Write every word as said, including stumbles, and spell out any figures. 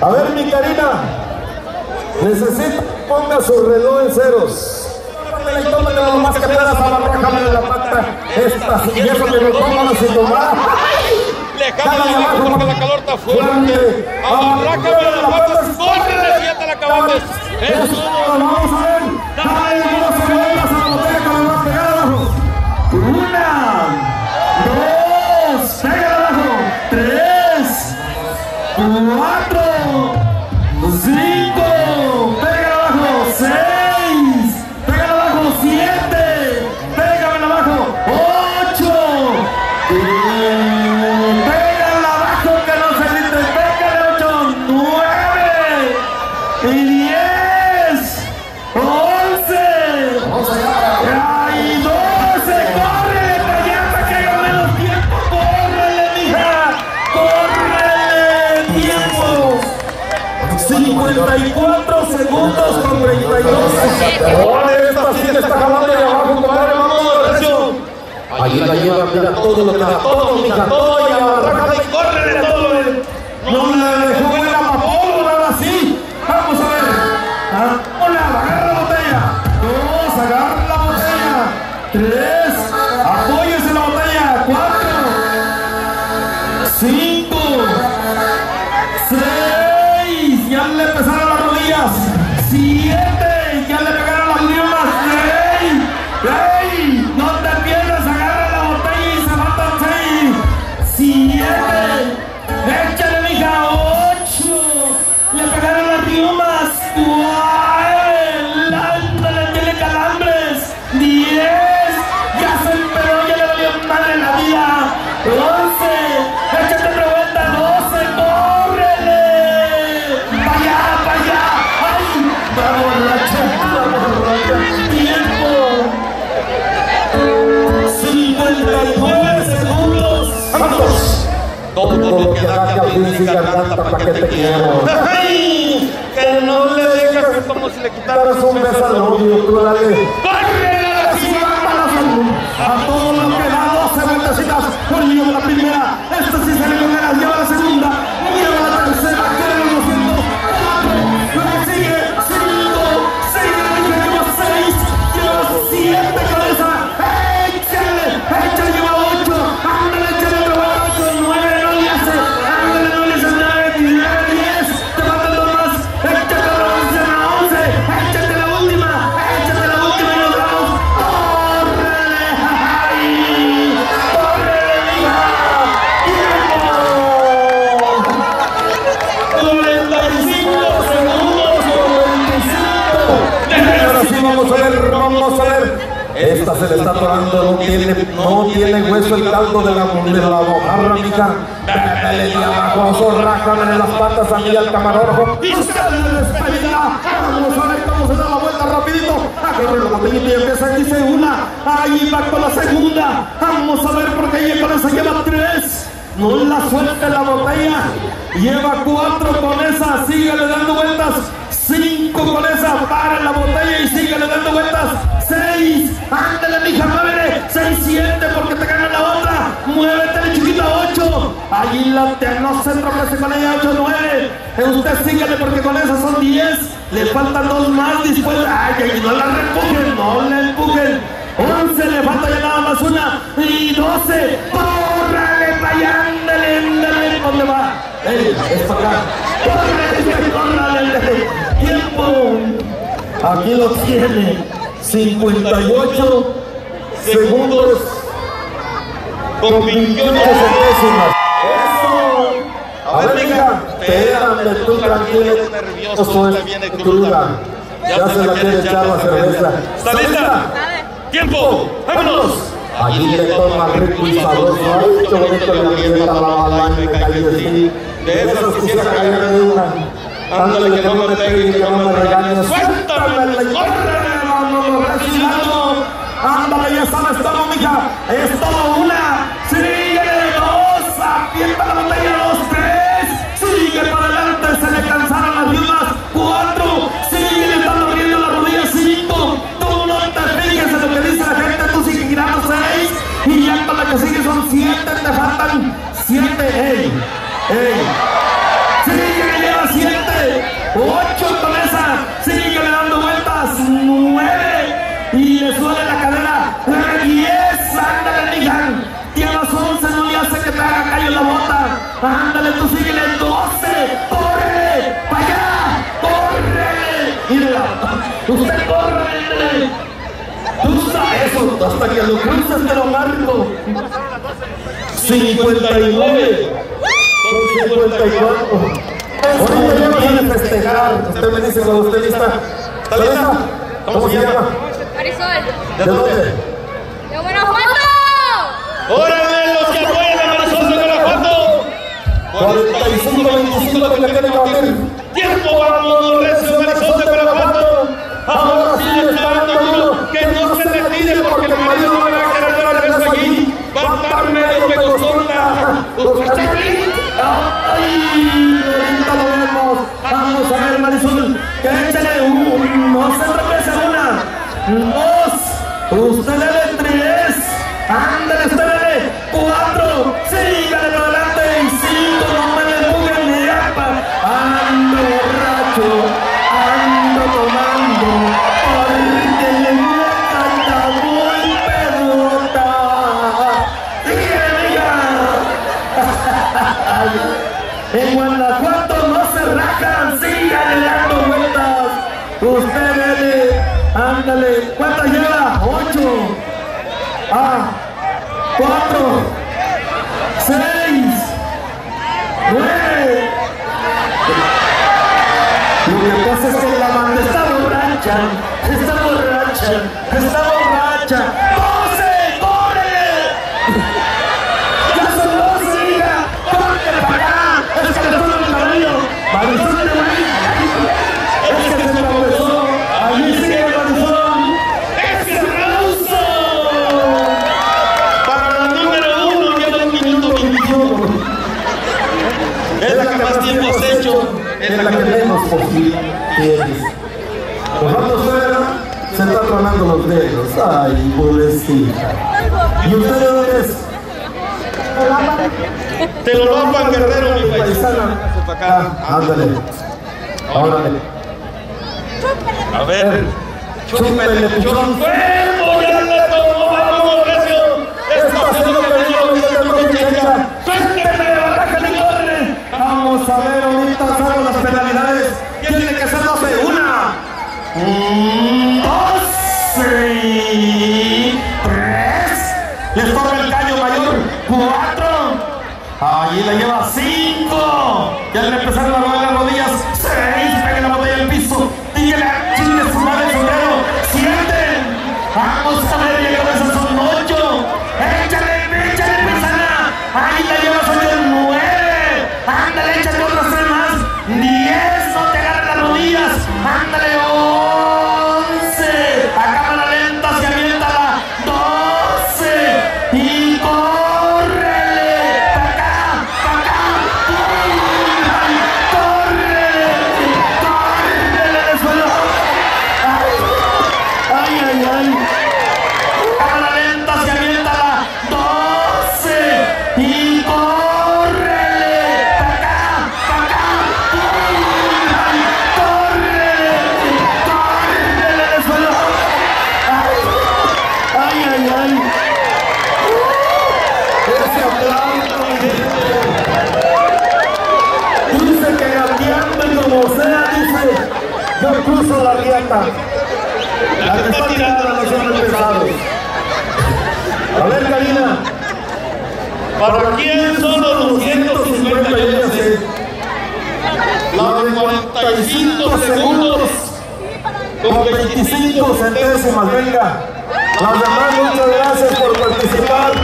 A ver, mi Karina, necesito que ponga su reloj en ceros. Y tómate lo más que puedas, abarrájame la pata. Esta, y eso que lo pongan sin tomar. Le cambia de abajo porque la calor está fuerte. Abarrájame la pata, córrele, siete la acabaste. Eso, vamos a ver. Dale dos vueltas a la botella que le va a pegar abajo. Una, dos, pega abajo. Tres, cuatro, cinco, pega abajo. Seis, pega abajo. Siete, pega abajo. Ocho, pega abajo que no se grite. Pega ocho, nueve y diez, once. ¡Ay, doce! ¡Córrele para allá para que haga menos tiempo! ¡Córrele, mija! ¡Córrele! ¡Tiempo! cincuenta y cuatro segundos con treinta y dos. ¡Órale! Esta sí le está jalando de abajo, compadre. ¡Vamos, recio! Ahí la lleva, mira todo lo que da. Todo, mija, todo. Y abarrájale y córrele todo. No le dejó buena papolo, nada así. Vamos a ver. Ah, hola, agarra la botella. Dos, agarra la botella. Tres, apóyese la botella. Cuatro, cinco, seis, ya le pesaron las rodillas. Siete, ya le pegaron las limas. Seis, ¡ey! No te pierdas, agarra la botella y se matan seis. Siete, échale, mija. Ocho, le pegaron las riumas. Cuatro, ándale, tiene calambres. Diez, ya se emperó, ya le valió madre la vida. Once, échate otra vuelta. Doce, córrele. Pa' allá, pa' allá. Ay, va borracha, va borracha. Tiempo. cincuenta y nueve segundos. ¡Vamos! Todo lo que da que abrir su garganta para que te quiero. ¡Ay! Que no le dejes. Es como si le quitaras Daros un beso al novio, tú dale. ¡Córrele! Así va para la salud. A todo lo que da doce vueltecitas. Por lleva la primera. Esta sí se le conviene. Lleva la segunda. Lleva la tercera. Quiere los doscientos. Cuatro. Luego sigue. Cinco. Sigue. Lleva seis. Lleva siete cabeza. Échale. Échale. Lleva ocho. Ándale. Échale. Lleva ocho. Nueve. No le hace. Ándale. No le hace nueve. Nueve. Diez. Te faltan dos más. Échate la once. La once. Échate la última. Échate la última y nos vamos. ¡Córrele! ¡Ay! ¡Córrele, hija! ¡Tiempo! cuarenta y cinco segundos con veinticinco. Ahora sí vamos a ver, vamos a ver. Esta se le está atorando, no tiene, no tiene hueso el caldo de la, de la mojarra, mija. Dale de abajo, zorrájame en las patas a mí al camarógrafo. Y usted le despedida. Vamos a ver cómo se da la vuelta rapidito. Agarre la botellita y empieza, dice una. Ahí va con la segunda. Vamos a ver porque ella con esa lleva tres. No la suelte la botella. Lleva cuatro con esa. Síguele dando vueltas. Cinco con esa. Para la botella y síguele dando vueltas. Seis. Ándale, mija, muévele. Seis, siete porque te gana la otra. Muévete, chiquita. Ocho. Allí la te no se tropece con ella. Ocho, nueve. Usted síguele porque con esas son diez. Le faltan dos más después. Ay, ay, no la reempujen. No la empujen. Once. Le falta ya nada más una. Y doce. ¡Córrale para allá! ¡Ándale, ándale! ¿Dónde va? ¡Ey, es para acá! ¡Córrale, córrale! ¡Tiempo! Aquí lo tiene. cincuenta y ocho segundos con veintiocho centésimas. ¡Eso! A ver, mija, espérame tú tranquilo. Nervioso, le viene cruda. Ya se la quiere echar la cerveza. ¿Está lista? ¡Tiempo! ¡Vámonos! Allí le toma rico y sabroso. Ay, qué bonito le avienta la bala y me caí así. De esas quisiera caer de una. Ándale que no me pegue y que no me regañe. ¡Suéltame! ¡Córrele! ¡Vámonos, resilando! Ándale, ya sabes todo, mija. Es todo una. Síguele, dos. Aprieta la botella, dos, tres. Sigue para adelante, se le cansaron las mismas. Cuatro. Sigue, le están doliendo las rodillas. Cinco. Tú no te fijes en lo que dice la gente. Tú sigue girando. Seis. Y ya con la que sigue son siete. Te faltan siete. ¡Ey! ¡Ey! Sigue, lleva siete. ándale, tú síguele, doce, corre, para allá, corre, mira, usted corre, tú sabes eso, hasta que lo cruces te lo marco, cincuenta y nueve, con cincuenta y cuatro, ahorita ya van a festejar, usted me dice cuando usted lista, ¿está lista? ¿Cómo se llama? Marisol. ¿De dónde? ¡De Guanajuato! ¡Órale, los que apoyan a Marisol de Guanajuato! cuarenta y cinco veinticinco que le tiene que batir. ¡Tiempo, vamos, recio Marisol de Guanajuato! Ahora sí le está dando duro, que no se retire porque el marido no va a querer ver el beso aquí. Va a estar medio pegostona. ¡Ay! Ahorita lo vemos. Vamos a ver, Marisol. Que échale un. No se regresa una. Dos. Usted le dé tres. Ándale, usted le dé cuatro. Sígale para adelante. Y cinco. No me le pongan ni apa. Ando borracho. Ando tomando. Porque le gusta muy pelota. Dígale, diga. En Guanajuato no se rajan, síganle dando vueltas. Usted dele, ándale, ¿cuántas lleva? Ocho. Ah, cuatro, seis, nueve. Lo que pasa es que la banda está borracha, está borracha, está borracha. ¡doce! ¡Corre! ¡Ya son doce, hija! ¡Corre para allá! ¡Es que le toma el cabello! ¡Marisol de Guanajuato! ¡Es que se tropezó! ¡Allí sigue Marisol! ¡Ese aplauso! Para la número uno, lleva un minuto veintiuno. Es la que más tiempo has hecho. Es la que menos posible tienes. Cuando fuera, se está tronando los dedos. Ay, pobrecita. ¿Y usted de dónde es? Te lo lapan, Guerrero, mi paisana. Paisana. Ah, ándale. Órale. A ver. Chúpele, pichón. ¡Fuego! ¡Ya le tomó! ¡Vamos, recio! Está haciendo peligro, mi muchacha. Suélteme, bajájale y corre. Vamos a ver, ahorita salgo las penalidades. Tiene que ser doce. Una. Mm, dos. Y tres. Les toca el caño mayor. Cuatro. Allí la lleva cinco. Ya le empezaron a robar las rodillas. Seis. Pegue la botella al piso. Dígale a chingue su madre el sombrero. Siete. Vamos a ver, ya cabezas son ocho. Échale, échale, paisana. Ahí la llevas ocho, nueve. Ándale, échale otras tres más. Diez. No te agarren las rodillas. Ándale, once. A cámara lenta se aviéntala. Doce. Y córrele. Pa' acá, pa' acá. ¡Ay! Córrele. Córrele al suelo. Ay, ay, ay. Cámara lenta se aviéntala. Doce. Y córrele. Pa' acá, pa' acá. Ay, córrele. Córrele al suelo. Ay, ay, ay. Ese aplauso, mi gente. Dice que gateando como sea, dice, yo cruzo la riata. La que está tirando no son pesados. A ver, Karina. ¿Para quién son los doscientos cincuenta? Yo ya sé. La de cuarenta y cinco segundos. Con veinticinco centésimas, venga. Las demás, muchas gracias por participar.